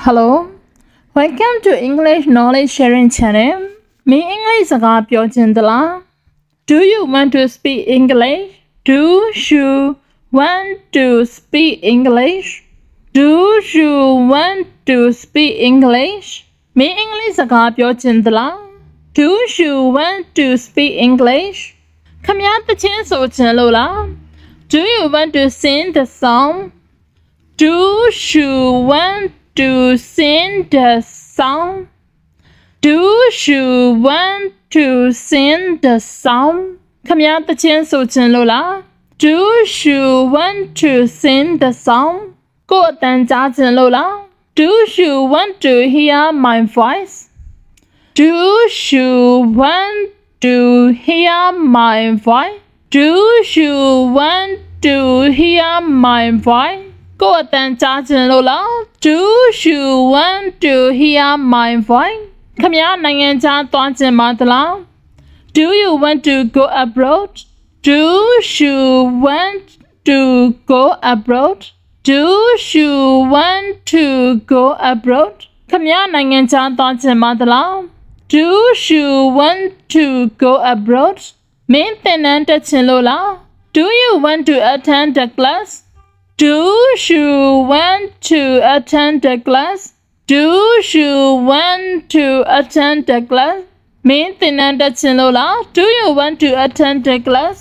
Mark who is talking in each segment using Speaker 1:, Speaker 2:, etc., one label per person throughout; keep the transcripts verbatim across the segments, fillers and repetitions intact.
Speaker 1: Hello, welcome to English Knowledge Sharing Channel. Me English saka pyo chin tala? Do you want to speak English? Do you want to speak English? Do you want to speak English? Me English saka pyo chin tala? Do you want to speak English? ခမည်းတချင်းဆိုချင်လို့လား Do you want to sing the song? Do you want to sing the song? Do you want to sing the song? ခမည်းတချင်းဆိုချင်လို့လား Do you want to sing the song? ကိုယ်အတန်ကြားချင်လို့လား Do you want to hear my voice? Do you want to hear my voice? Do you want to hear my voice? ကိုယ်အတန်ကြားချင်လို့လား Do you want to hear my voice? ခမည်းနိုင်ငံခြားသွားချင်ပါသလား Do you want to go abroad? Do you want to go abroad? Do you want to go abroad? ခမည်းနိုင်ငံခြားသွားချင်ပါသလား Do you want to go abroad? မင်းသင်တန်းတက်ချင်လို့လား Do you want to attend the class? Do you want to attend the class? Do you want to attend the class? မင်းသင်တန်းတက်ချင်လို့လား Do you want to attend the class?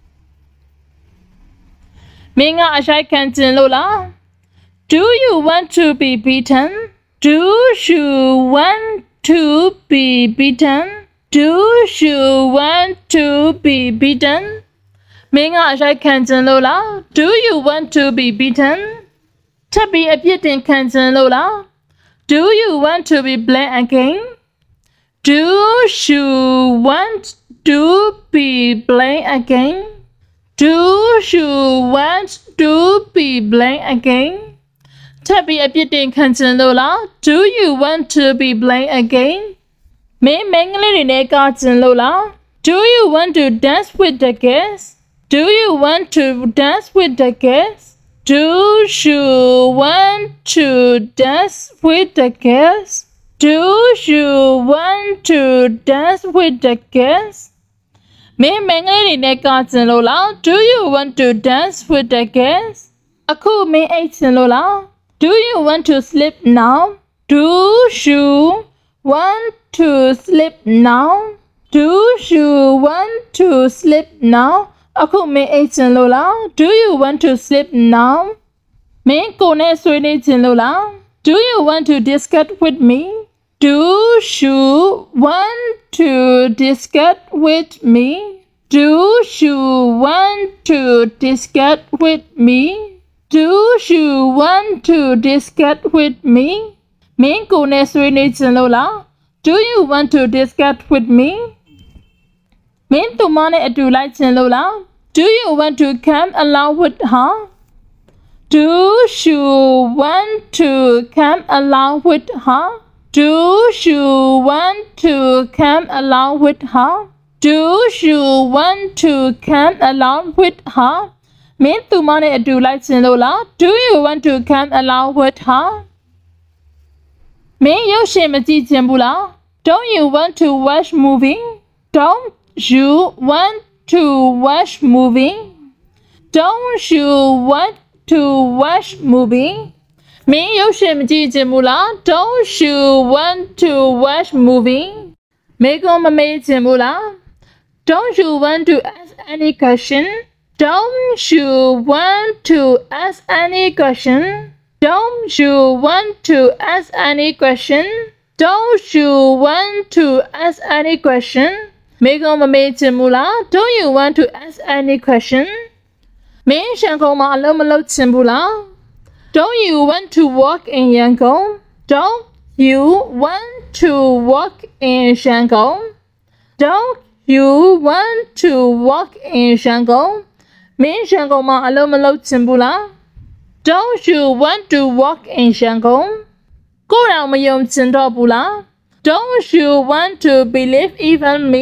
Speaker 1: မင်းကအရှိုက်ခံချင်လို့လား Do you want to be beaten? Do you want to be beaten? Do you want to be beaten? မင်းကအရှိုက်ခံချင်လို့လား Do you want to be beaten? ထပ်ပြီးအပြစ်တင်ခံချင်လို့လား Do you want to be blamed again? Do you want to be blamed again? Do you want to be blamed again? ထပ်ပြီးအပြစ်တင်ခံချင်လို့လား Do you want to be blamed again? မင်းမင်္ဂလိတွေနဲ့ကချင်လို့လား Do you want to dance with the girls? Do you want to dance with the girls? Do you want to dance with the girls? Do you want to dance with the girls? မင်းမင်္ဂလိတွေနဲ့ကချင်လို့လား Do you want to dance with the girls? အခုမင်းအိတ်ချင်လို့လား Do you want to sleep now? Do you want to sleep now? Do you want to sleep now? အခုမင်းအိတ်ချင်လို့လား Do you want to sleep now? မင်းကိုယ်နဲ့ဆွေးနွေးချင်လို့လား Do you want to discuss with me? Do you want to discuss with me? Do you want to discuss with me? Do you want to discuss with me? မင်းကိုယ်နဲ့ဆွေးနွေးချင်လို့လား Do you want to discuss with me? မင်းသူမနဲ့အတူလိုက်ချင်လို့လား Do you want to come along with her? Do you want to come along with her? Do you want to come along with her? Do you want to come along with her? မင်းသူမနဲ့အတူလိုက်ချင်လို့လား Do you want to come along with her? မင်းရုပ်ရှင်မကြည့်ချင်ဘူးလား Don't you want to watch movie? Don't you want to watch movie? Don't you want to watch movie? မင်းရုပ်ရှင်မကြည့်ချင်ဘူးလား Don't you want to watch movie? မေကွန်မမေးချင်ဘူးလား Don't you want to ask any question? Don't you want to ask any question? Don't you want to ask any question? Don't you want to ask any question? မေကွန်မမေးချင်ဘူးလား Don't you want to ask any question? မင်းရှန်ကုန်မှာအလုံးမလုပ်ချင်ဘူးလား Don't you want to work in Yangon? Don't you want to work in Yangon? Don't you want to work in Yangon? မင်းရှန်ကုန်မှာအလုံးမလုပ်ချင်ဘူးလား Don't you want to work in Yangon? ကိုယ်တော်မယုံချင်တော့ဘူးလား Don't you want to believe even me?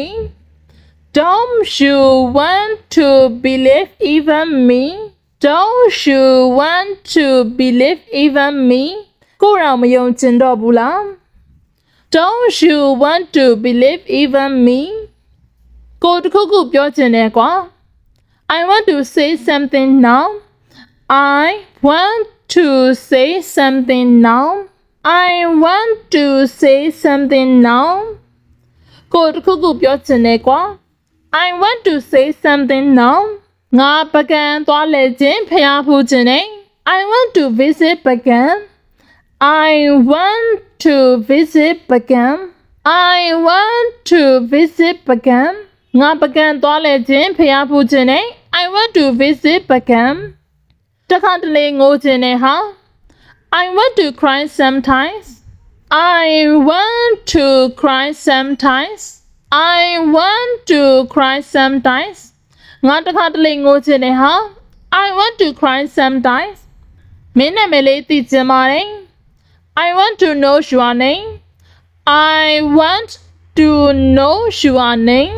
Speaker 1: Don't you want to believe even me? Don't you want to believe even me? ကိုရောင်မယုံကျင်တော့ဘူးလား Don't you want to believe even me ကိုတခုခုပြောချင်တယ်ကွာ I want to say something now I want to say something now I want to say something now ကိုတခုခုပြောချင်တယ်ကွာ I want to say something now ငါပကံသွားလေခြင်းဖျားဖူးခြင်းနဲ့ I want to visit ပကံ I want to visit ပကံ I want to visit ပကံငါပကံသွားလေခြင်းဖျားဖူးခြင်းနဲ့ I want to visit ပကံတခါတလေငိုခြင်းနဲ့ဟာ I want to cry sometimes I want to cry sometimes I want to cry sometimes ငါတခါတလေငိုချင်တယ်ဟာ I want to cry sometimes မင်းနာမည်လေးသိချင်ပါတယ် I want to know your name I want to know your name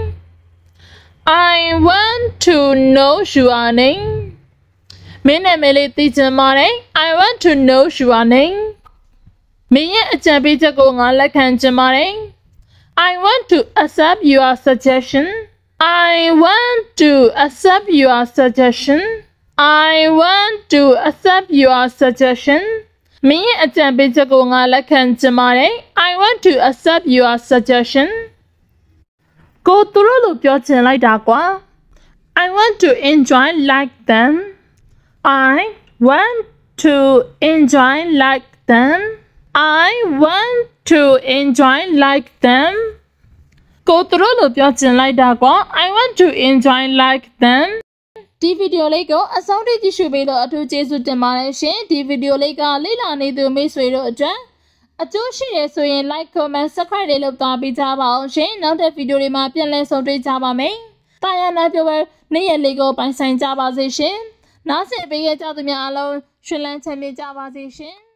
Speaker 1: I want to know your name မင်းနာမည်လေးသိချင်ပါတယ် I want to know your name မင်းရဲ့အကြံပေးချက်ကိုငါလက်ခံချင်ပါတယ် I want to accept your suggestion I want to accept your suggestion I want to accept your suggestion မင်းရဲ့အကြံပေးချက်ကိုငါလက်ခံချင်ပါတယ် I want to accept your suggestion ကိုသူတို့လိုပြောချင်လိုက်တာကွာ I want to enjoy like them I want to enjoy like them I want to enjoy like them ကိုသူတို့လိုပြောချင်လိုက်တာကွာ I want to enjoy like them ဒီဗီဒီယိုလေးကိုအဆုံးထိကြည့်ရှုပေးလို့အထူးကျေးဇူးတင်ပါတယ်ရှင်ဒီဗီဒီယိုလေးကလေ့လာနေသူမိတ်ဆွေတို့အတွက်အကျိုးရှိရဆိုရင် like comment subscribe လေးလုပ်သွားပေးကြပါအောင်ရှင်နောက်တဲ့ဗီဒီယိုတွေမှာပြန်လည်ဆုံတွေ့ကြပါမယ်တာယာနာပြောပဲနေ့ရက်လေးကိုပိုင်ဆိုင်ကြပါစေရှင်နားဆင်ပေးကြသူများအားလုံးရှင်လန်းချမ်းမြေ့ကြပါစေရှင်